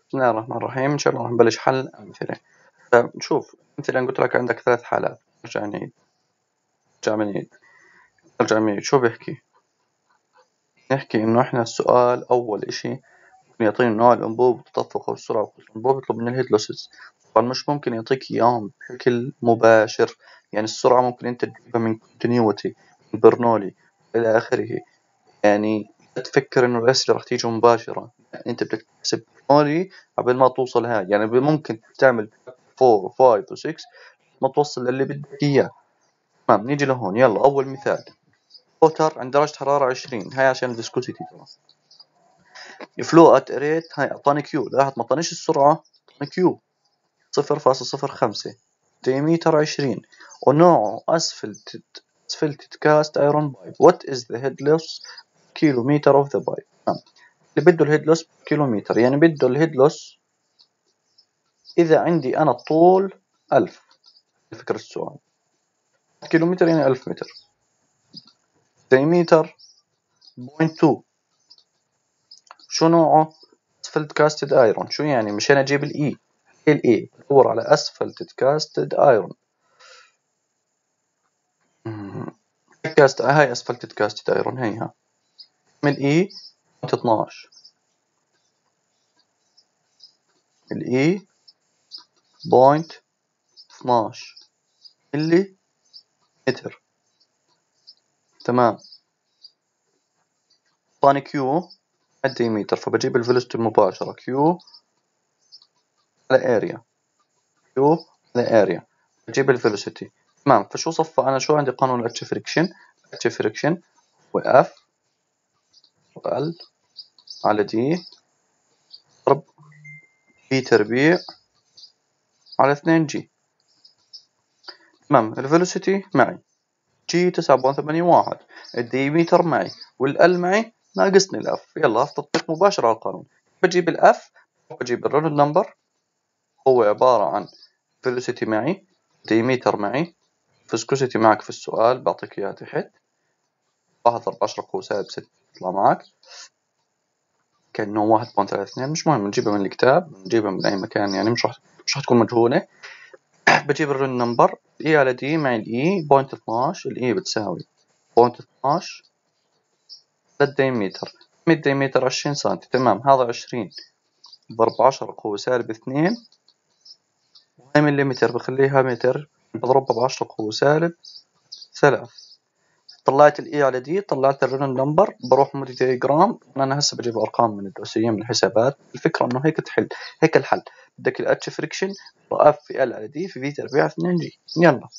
بسم الله الرحمن الرحيم. إن شاء الله راح نبلش حل أمثلة. فنشوف مثلا قلت لك عندك 3 حالات. نرجع نعيد شو بيحكي؟ نحكي إنه إحنا السؤال أول إشي يعطيني نوع الأنبوب والتدفق والسرعة وقوة الأنبوب، يطلب مني الهيد لوسز. طبعا مش ممكن يعطيك إياهم بشكل مباشر، يعني السرعة ممكن أنت تجيبها من كونتينيوتي، من برنولي إلى آخره. يعني لا تفكر إنه الأسئلة راح تيجي مباشرة، يعني أنت بدك تحسب برنولي قبل ما توصل هاي. يعني ممكن تعمل 4 و5 و6 ما توصل للي بدك إياه. تمام، نيجي لهون. يلا أول مثال، ووتر عند درجة حرارة 20، هاي عشان الفيسكوسيتي ترى. يفلو ات ريت، هاي اعطاني كيو، لاحظ ما اعطانيش السرعة، اعطاني كيو 0.05 ديمتر 20، ونوعه اسفلتد كاست ايرون بايب. وات از ذا هيد لوس كيلومتر اوف ذا بايب. اللي بده الهيد لوس كيلومتر، يعني بده الهيد لوس اذا عندي انا الطول 1000. فكرة السؤال كيلومتر يعني 1000 متر. ديمتر 0.2. شو نوعه؟ اسفلت كاستد ايرون. شو يعني؟ مشان اجيب الاي بدور على اسفلت كاستد ايرون. هاي اسفلت كاستد ايرون هيها من الاي 12. الاي بوينت 12 ملي متر. تمام، اعطاني كيو الديمتر، فبجيب الفيلوسيتي المباشرة كيو على اريا، كيو على اريا، بجيب الفيلوسيتي. تمام، فشو صفى انا؟ شو عندي؟ قانون الاتش فريكشن. اتش فريكشن واف ال على دي ضرب بي تربيع على 2 جي. تمام، الفيلوسيتي معي جي 9.81، الديمتر معي والال معي، ناقصني الاف. يلا تطبيق مباشر على القانون. بجيب الاف، بجيب الرولد نمبر، هو عبارة عن فيلوسيتي معي، ديمتر معي، فيسكوسيتي معك في السؤال بعطيك اياها تحت، 1 ضرب 10 قوة سالب 6 يطلع معك كأنه 1.32. مش مهم، نجيبها من الكتاب، نجيبها من أي مكان، يعني مش راح تكون مجهولة. بجيب الرول نمبر، اي على دي مع الاي بوينت 12. الاي بتساوي بوينت 12 للديمتر، 100 ديمتر 20 سنتي. تمام، هذا 20 ضرب 10 قوة سالب 2، وهي مليمتر بخليها متر، بضربها ب10 قوة سالب 3. طلعت الاي على دي، طلعت الرول نمبر، بروح مودي دياجرام. انا هسه بجيب ارقام من الدرسية من الحسابات. الفكرة انه هيك تحل، هيك الحل. بدك الاتش فريكشن اف في ال على دي في تربيع 2 جي. يلا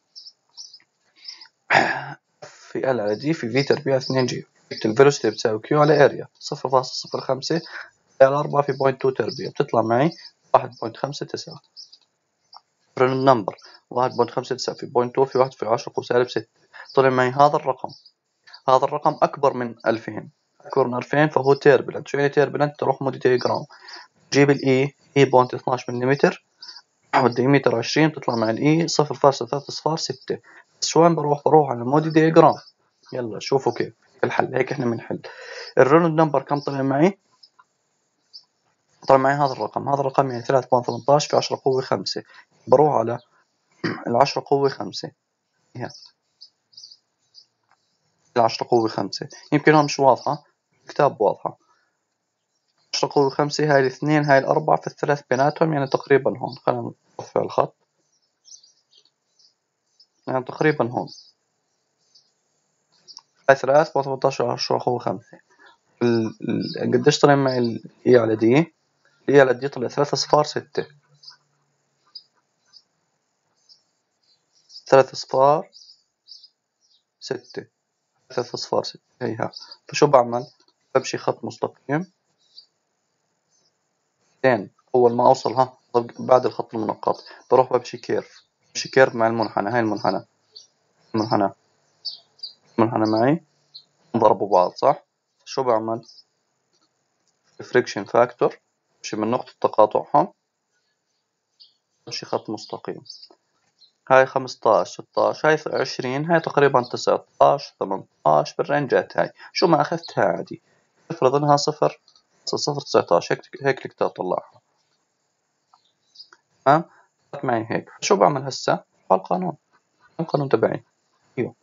في ال على دي في تربيع 2 جي. الفيلوسيتي بتساوي كيو على اريا 0.05 على 4 في 0.2 تربيع، بتطلع معي 1.59. رول نمبر 1.59 في 0.2 في 1 في 10 قوة سالب 6. طلع معي هذا الرقم. هذا الرقم أكبر من 2000، أكبر من 2000 فهو تيربلنت. شو يعني تيربلنت؟ تروح مودي دياجرام، تجيب الإي بوينت 12 ملم والديمتر 20، بتطلع مع الإي 0.306. بس شو وين بروح على المودي دياجرام. يلا شوفوا كيف الحل. هيك احنا بنحل. الرول نمبر كم طلع معي؟ طلع معي هذا الرقم. هذا الرقم يعني 3.18 في 10 قوة 5. بروح على 10 قوة 5، هي 10 قوة 5. يمكن هون مش واضحة، كتاب واضحة. 10 قوة 5 هاي الاثنين هاي الأربعة في الثلاث بيناتهم، يعني تقريبا هون. خلينا نرفع الخط، يعني تقريبا هون هاي 3.18 10 قوة 5. قديش طلع معي الإي على دي؟ الإي على دي طلع 3.6. 3.6 3.6 هيها. فشو بعمل؟ بمشي خط مستقيم، بعدين أول ما أوصل بعد الخط المنقط بروح بمشي كيرف، بمشي كيرف مع المنحنى. هاي المنحنى معي ضربوا بعض، صح؟ شو بعمل؟ فريكشن فاكتور، بمشي من نقطة تقاطعهم، بمشي خط مستقيم. هاي 15 16 هاي 20 هاي تقريبا 19 18 بالرنجات. هاي شو ما أخذتها عادي، افرض إنها 0.019 هيك الكتاب طلعها. تمام. صارت معي هيك. شو بعمل هسا؟ على القانون تبعي. ايوه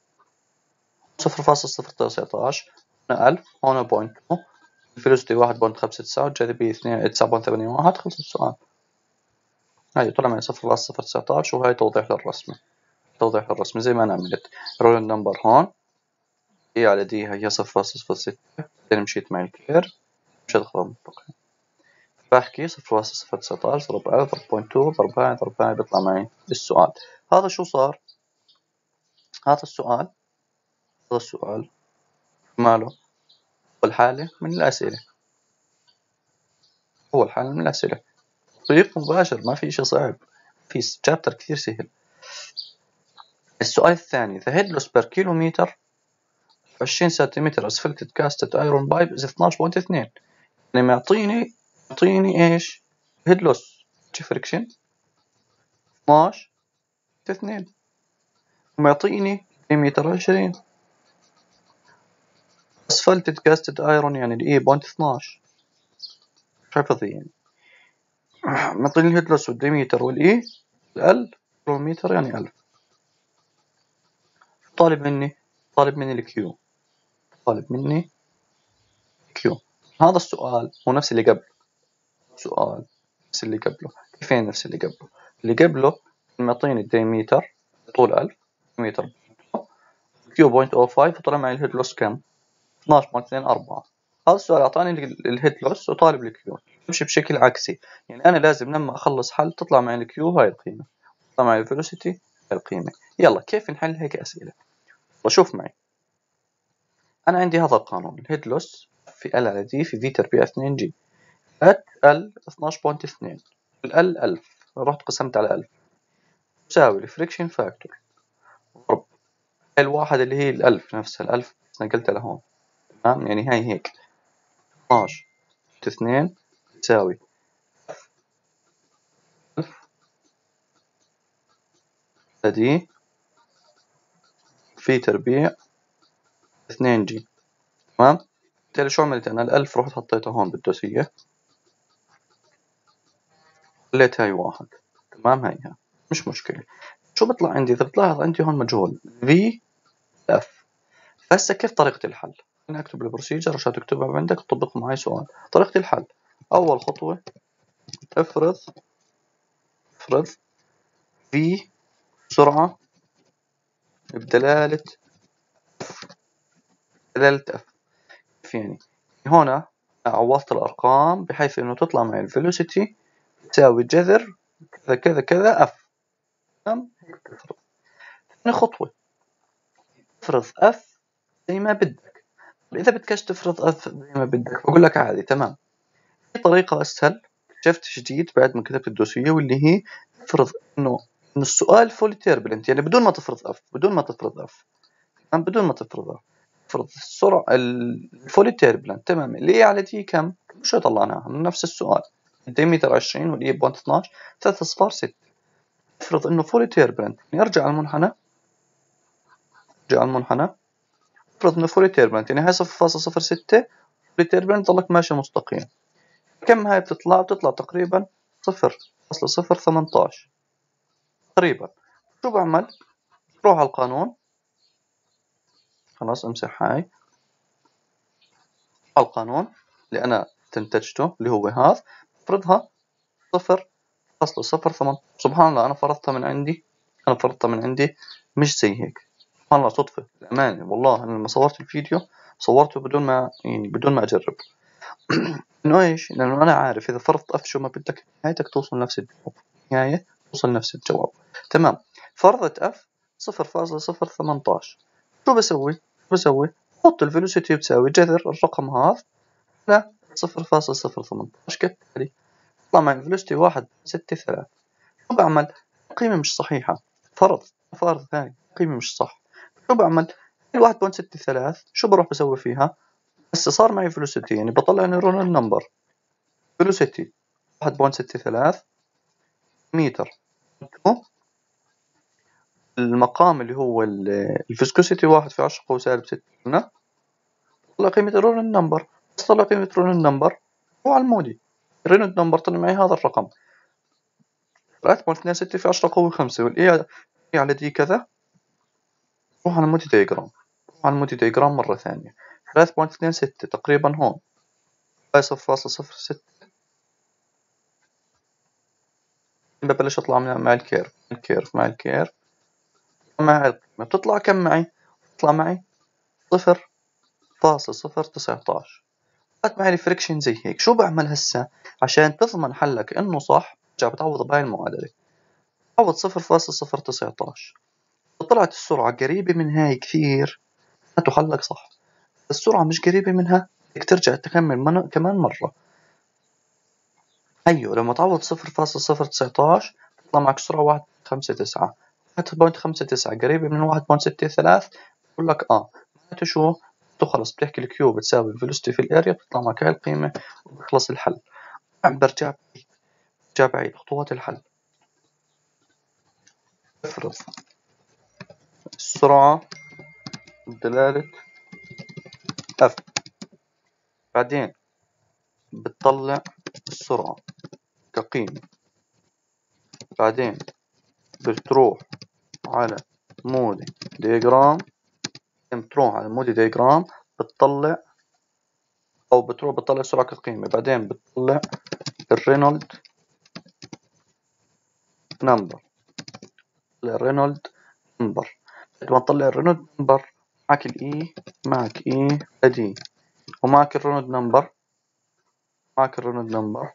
0.019 هنا 1000 هون 0.2 الفيلوسيتي 1.59 والجاذبية 9.81. خلص السؤال. هاي طلع معي 0.019 وهاي توضيح للرسمة. توضيح للرسمة زي ما أنا عملت. رول النمبر هون دي على دي هي 0.06. بعدين مشيت معي الكير مشيت خطوة منطقية. بحكي 0.019 ضرب 1000 ضرب 0.2 ضرب هاي ضرب هاي بيطلع معي السؤال. هذا شو صار؟ هذا السؤال ماله؟ أول حالة من الأسئلة. تطبيق مباشر ما في إشي صعب. في شابتر كثير سهل. السؤال الثاني the headless per kilometer 20 سنتيمتر اسفلتد كاستد ايرون بايب is 12.2. يعني معطيني ايش؟ هيدلوس فريكشن 12.2 ومعطيني متر 20 اسفلتد كاستد ايرون يعني الاي بوينت 12. حفظي يعني. معطيني الهيدلوس والديميتر والاي ال كيلومتر يعني 1000. طالب مني الكيو. هذا السؤال هو نفس اللي قبل. كيفين نفس اللي قبله؟ اللي قبله معطيني الديميتر طول 1000 متر كيو 0.05 وطلع معي الهيد لوس كم؟ 12.24. هذا السؤال أعطاني الهيد لوس وطالب الكيو. بمشي بشكل عكسي. يعني أنا لازم لما أخلص حل تطلع معي الكيو هاي القيمة، تطلع معي الفيلوسيتي هاي القيمة. يلا كيف نحل هيك أسئلة؟ شوف معي. أنا عندي هذا القانون الهيد لوس في ال على دي في في تربيع 2 جي ات ال 12.2 ال 1000 رحت قسمت على 1000 تساوي الفريكشن فاكتور ضرب الواحد اللي هي الألف نفسها الألف نقلتها لهون. تمام يعني هاي هيك 12.2 تساوي 1000 دي في تربيع 2 جي. تمام. بالتالي شو عملت أنا الألف رحت حطيتها هون بالدوسية خليت هاي واحد. تمام هاي مش مشكلة. شو بطلع عندي؟ إذا بتلاحظ عندي هون مجهول في اف. هسه كيف طريقة الحل؟ أنا أكتب البروسيجر عشان تكتبها عندك تطبق معي سؤال. طريقة الحل أول خطوة افرض في سرعة بدلالة اف. يعني هنا عوضت الأرقام بحيث إنه تطلع معي الفيلوسيتي تساوي جذر كذا كذا كذا اف. تمام. ثاني خطوة افرض اف زي ما بدك. إذا بدكش تفرض اف زي ما بدك بقول لك عادي تمام. في طريقة أسهل اكتشفت جديد بعد ما كتبت الدوسية واللي هي افرض إنه السؤال فولي تيربلنت يعني بدون ما تفرض اف تمام بدون ما تفرض اف. افرض السرعة الفولي تيربلنت تمام اللي على دي كم؟ شو طلعناها من نفس السؤال الديمتر 20 والاي بوينت 12 3 صفار 6. افرض انه فولي تيربلنت ارجع على المنحنى افرض انه فولي تيربلنت يعني هاي 0.06 فولي تيربلنت ضلك ماشي مستقيم. كم هاي بتطلع تقريبا 0.018 تقريبا. شو بعمل؟ بروح على القانون خلاص امسح هاي على القانون اللي انا استنتجته اللي هو هذا افرضها 0.08. سبحان الله أنا فرضتها من عندي مش زي هيك. سبحان الله صدفة الأمانة والله أنا لما صورت الفيديو صورته بدون ما أجرب. إنه إيش؟ لأنه أنا عارف إذا فرضت أف شو ما بدك نهايتك توصل نفس الجواب. تمام. فرضت أف 0.018. شو بسوي؟ حط الفيلوسيتي بتساوي جذر الرقم هذا لا 0.018 كالتالي. طلع معي الفيلوسيتي 1.63. شو بعمل؟ قيمة مش صحيحة. فرض ثاني قيمة مش صح. شو بعمل؟ 1.63 شو بروح بسوي فيها؟ هسه صار معي فيلوسيتي يعني بطلع نيورونال نمبر فيلوسيتي 1.63 متر المقام اللي هو الفيسكوسيتي 1 في 10 قوة -6 هنا. طلع قيمة الرونال نمبر. بس طلع قيمة رونال نمبر هو على المودي الرونال نمبر طلع معي هذا الرقم 3.26 في 10 قوة 5 والإي على دي كذا. روح على المودي دياجرام، روح على المودي دياجرام مرة ثانية. 3.26 تقريبا هون، هاي 0.06. ببلش أطلع مع الكيرف، مع الكيرف مع القيمة بتطلع كم معي؟ بتطلع معي 0.019. طلعت معي الفريكشن زي هيك. شو بعمل هسا عشان تضمن حلك إنه صح؟ برجع بتعوض بهاي المعادلة، تعوض 0.019. طلعت السرعة قريبة من هاي كثير، معناته حلك صح. السرعة مش قريبة منها، بدك ترجع تكمل كمان مرة. أيوه، لما تعوض 0.019 تطلع معك سرعة 1.59. 1.59 قريبة من 1.63. بقول لك معناته شو؟ خلص بتحكي الكيو بتساوي الفيلوسيتي في الاريا، بتطلع معك هاي القيمة وبخلص الحل. برجع بعيد خطوات الحل. افرض السرعة بدلالة F، بعدين بتطلع السرعة كقيمة، بعدين بتروح على مودي دياجرام، بتروح على مودي دياجرام بتطلع أو بتطلع السرعة كقيمة، بعدين بتطلع الرينولد نمبر. بعد ما تطلع الرينولد نمبر معك الإي، معك إي أدي، ومعك الرينولد نمبر.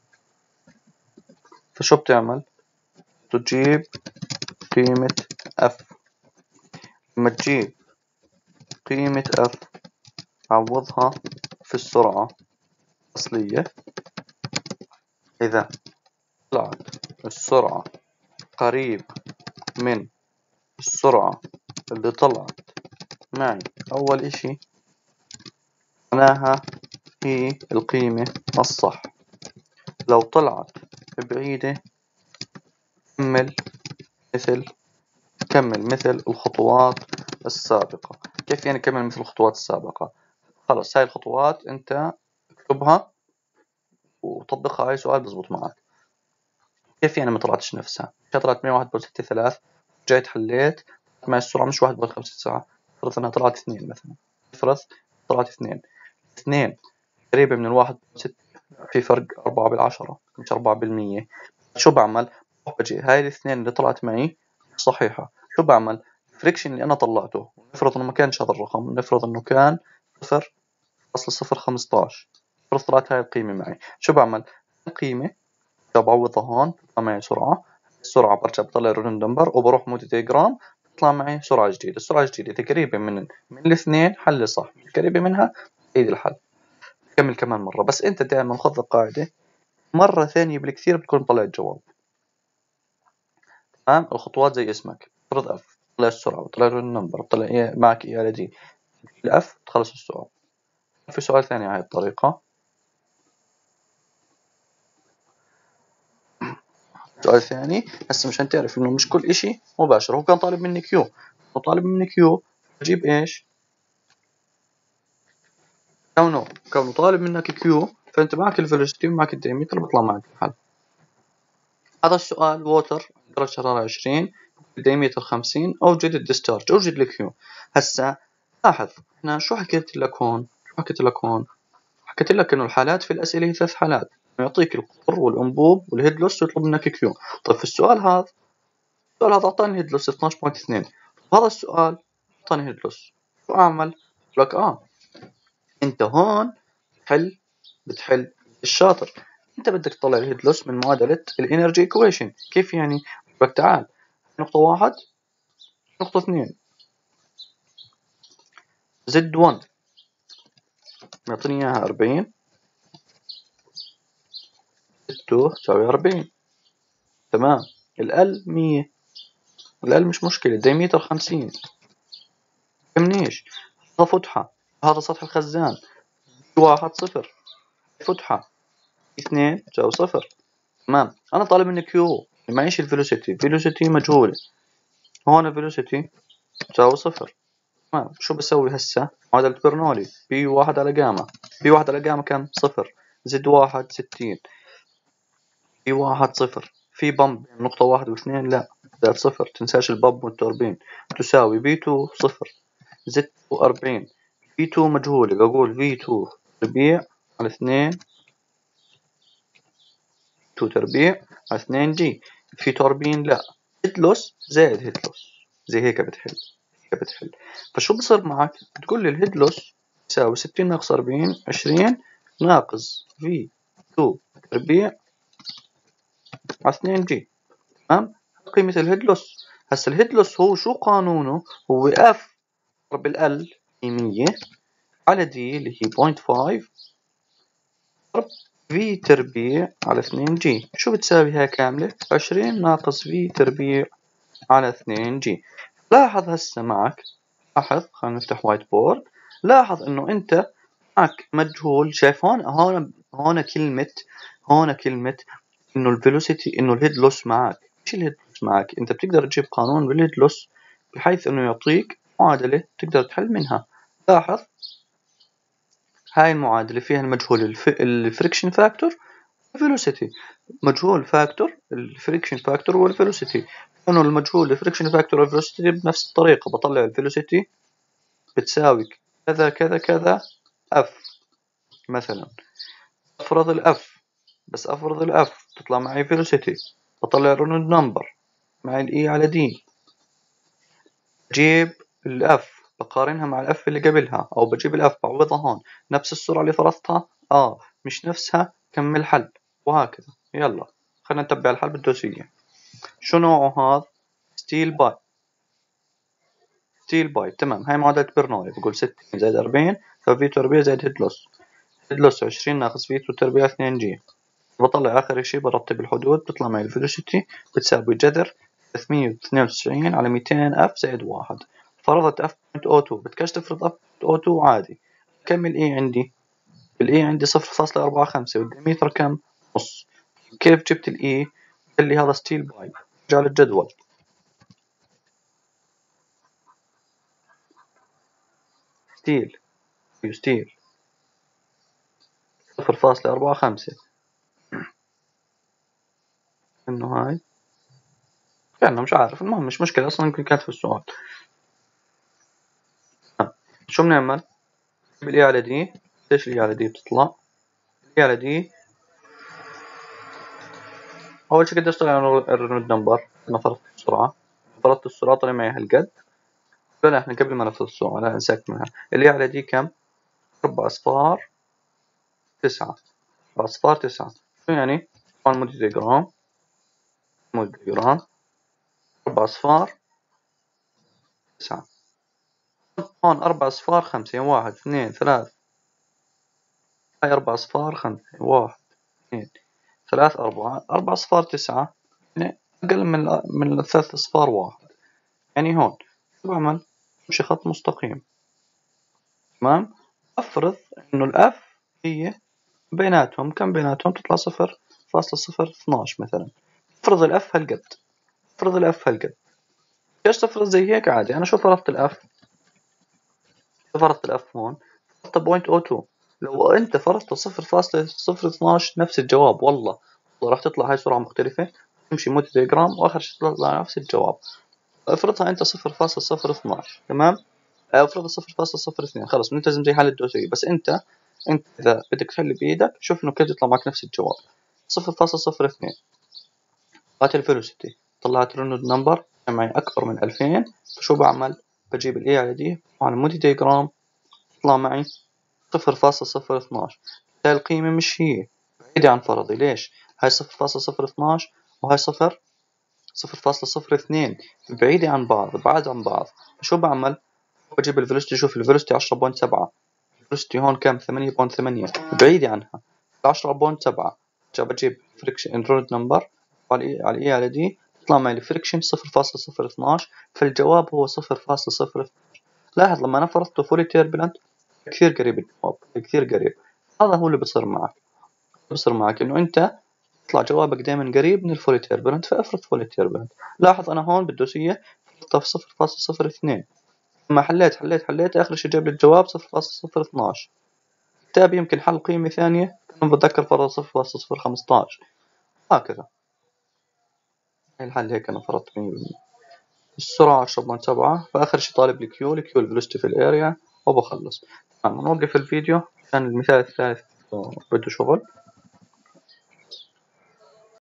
فشو بتعمل؟ تجيب قيمة F. لما تجيب قيمة F عوضها في السرعة الأصلية. إذا طلعت السرعة قريب من السرعة اللي طلعت معي أول إشي، معناها هي القيمة الصح. لو طلعت بعيدة كمل مثل الخطوات السابقة. كيف يعني كمل مثل الخطوات السابقة؟ خلص هاي الخطوات أنت اكتبها وطبقها، هاي سؤال بزبط معك. كيف يعني ما طلعتش نفسها؟ طلعت 101.63، جيت حليت مع السرعة مش 1.59. فرض انها طلعت 2 مثلا، فرض طلعت 2 قريبة من 1.6، في فرق 4/10 مش 4%. شو بعمل؟ بجي هاي الاثنين اللي طلعت معي صحيحة، شو بعمل؟ الفريكشن اللي أنا طلعته، نفرض إنه ما كانش هذا الرقم، نفرض إنه كان 0.015، فرض طلعت هاي القيمة معي. شو بعمل؟ القيمة بعوضها هون بتطلع معي سرعة. السرعة برجع بطلع الرينولد نمبر وبروح مودي دياجرام، بتطلع معي سرعة جديدة. السرعة الجديدة إذا قريبة من الاثنين حل صح، مش قريبة منها عيد الحل. كمل كمان مرة، بس أنت دائما خذ القاعدة مرة ثانية بالكثير بتكون طلع الجواب. تمام؟ الخطوات زي اسمك، فرض اف، طلع السرعة وطلع النمبر، طلع إيه معك إيه على دي الاف، تخلص السؤال. في سؤال ثاني على هاي الطريقة. سؤال ثاني هسه مشان تعرف إنه مش كل إشي مباشر. هو كان طالب مني كيو، وطالب مني كيو أجيب إيش؟ كونه طالب منك كيو، فأنت معك الفيلوسيتي ومعك الديمتر، بيطلع معك الحل. هذا السؤال ووتر درجة حرارة 20، الديمتر 50، أوجد الديسشارج، أوجد الكيو. هسا لاحظ احنا شو حكيت لك هون؟ حكيت لك إنه الحالات في الأسئلة هي 3 حالات، يعطيك القطر والأنبوب والهيدلوس ويطلب منك كيو. طيب في السؤال هذا أعطاني الهيدلوس 12.2، هذا السؤال أعطاني هيدلوس. شو أعمل؟ لك أنت هون بتحل الشاطر. أنت بدك تطلع الهيدلوس من معادلة الإنرجي إيكويشن. كيف يعني؟ لك تعال، نقطة 1 نقطة 2 زد 1 معطيني إياها 40، زد 2 تساوي 40. تمام. الأل 100، الأل مش مشكلة، ديمتر 50، فهمنيش. هذا فتحة، هذا سطح الخزان. 1 0، فتحة 2 تساوي 0. تمام. أنا طالب مني كيو، معيش الفيلوسيتي، فيلوسيتي مجهولة، هون الفيلوسيتي تساوي 0. تمام. شو بسوي هسه؟ معادلة برنولي، بي 1 على جاما. بي 1 على جاما كم؟ 0. زد 1 60، بي 1 0، في بمب بين نقطة 1 و2 لا، زائد 0 تنساش البمب والتوربين. تساوي V2 0 زدت 40 V2 مجهولة، بقول V2 تربيع على 2 2 تربيع على 2 جي. في توربين لا، هيد لوس زائد هيد لوس، زي هيك بتحل. فشو بصير معك؟ بتقول لي الهيد لوس يساوي 60 ناقص 40 20 ناقص في 2 تربيع على 2 جي. تمام؟ قيمة الهيد لوس. هسا الهيد لوس هو شو قانونه؟ هو اف ضرب ال هي 100 على دي اللي هي 0.5 ضرب في تربيع على 2 جي. شو بتساوي هاي كاملة؟ 20 ناقص في تربيع على 2 جي. لاحظ هسه معك، لاحظ، خلينا نفتح وايت بورد. لاحظ انه انت معك مجهول. شايف هون كلمة انه الفيلوسيتي، انه الهيد لوس معك. ايش الهيد لوس معك؟ انت بتقدر تجيب قانون بالهيد لوس بحيث انه يعطيك معادلة تقدر تحل منها. لاحظ هاي المعادلة فيها المجهول الفريكشن فاكتور والفيلوسيتي. مجهول فاكتور الفريكشن فاكتور والفيلوسيتي. انه المجهول الفريكشن فاكتور والفيلوسيتي بنفس الطريقة بطلع الفيلوسيتي بتساوي كذا كذا كذا اف مثلا. افرض الاف تطلع معي فيلوسيتي، بطلع رونالد نمبر مع الاي على دي. بجيب الاف بقارنها مع الاف اللي قبلها، او بجيب الاف بعوضها هون. نفس السرعة اللي فرضتها مش نفسها كمل حل، وهكذا. يلا خلينا نتبع الحل بالدوسية. شو نوعه هذا؟ ستيل باي. تمام. هاي معادلة برنولي. بقول 60 زائد 40 ففي تربيع زائد هيد لوس 20 ناقص في تربيع 2 جي. بطلع آخر شي برتب الحدود، بتطلع معي الفيلوسيتي بتساوي جذر 392 على 200 اف زائد 1. فرضت اف بوينت او 2، بدكش تفرض اف بوينت او 2 عادي. كم الاي عندي؟ الاي عندي 0.45 والديمتر كم؟ نص. كيف جبت الاي؟ قال لي هذا ستيل باي. ارجع للجدول. ستيل 0.45. انه هاي كأنه مش عارف، المهم مش مشكلة اصلا، يمكن كانت في السؤال. شو بنعمل؟ بالاي على دي. ليش الاي على دي بتطلع؟ الاي على دي اول شي قديش طلع الرينولد نمبر؟ انا فرضت السرعة طلع معي هالقد. لا احنا قبل ما نفرض السرعة لا انساك منها. اللي على دي كم؟ 4 اصفار 9. 4 اصفار 9. شو يعني؟ طبعا مودي ديجرام 4 اصفار 9. هون 4 اصفار 5 يعني 1 2 3. هاي 4 اصفار 5 1 2 3 4 اصفار 9 يعني اقل من 3 اصفار 1. يعني هون شو بعمل؟ بمشي خط مستقيم. تمام. افرض انه الاف هي بيناتهم كم؟ بيناتهم تطلع 0.012 مثلا. افرض الاف هالقد. ليش تفرض زي هيك عادي؟ انا شو فرضت الاف هون فرضت 0.02. لو انت فرضت 0.012 نفس الجواب. والله راح تطلع هاي سرعة مختلفة، تمشي مودي ديجرام واخر شيء تطلع نفس الجواب. افرضها انت 0.012. تمام. افرض 0.02 خلص ملتزم زي حالة الدوسية. بس انت إذا بدك تحل بإيدك شوف إنه كيف يطلع معك نفس الجواب. 0.02. هات الفيلوسيتي طلعت رينولد نمبر معي أكبر من 2000. فشو بعمل؟ بجيب الإي على دي وعلى مودي ديجرام تطلع معي 0.012. هاي القيمة مش هي، بعيدة عن فرضي. ليش؟ هاي 0.012 وهاي 0.02 بعيدة عن بعض. شو بعمل؟ بجيب الفيلوسيتي. شوف الفيلوسيتي 10.7. الفيلوسيتي هون كم؟ 8.8 بعيدة عنها 10.7. بجيب فريكشن رود نمبر على اي على دي تطلع معي الفريكشن 0.012. فالجواب هو 0.0. لاحظ لما انا فرضته فولي تيربلنت كثير قريب الجواب، كثير قريب. هذا هو اللي بصير معك انه انت يطلع جوابك دائما قريب من الفولي تيربلنت، فافرض فولي تيربلنت. لاحظ انا هون بالدوسية فرضتها في 0.02. لما حليت اخر شيء جاب لي الجواب 0.012. كتاب يمكن حل قيمة ثانية كنت بتذكر فرض 0.015 هكذا. هاي الحل هيك أنا فرضت 100%. السرعة 10.7. فآخر شي طالب الكيو الفيلوسيتي في الأريا وبخلص. تمام نوقف الفيديو عشان المثال الثالث بده شغل.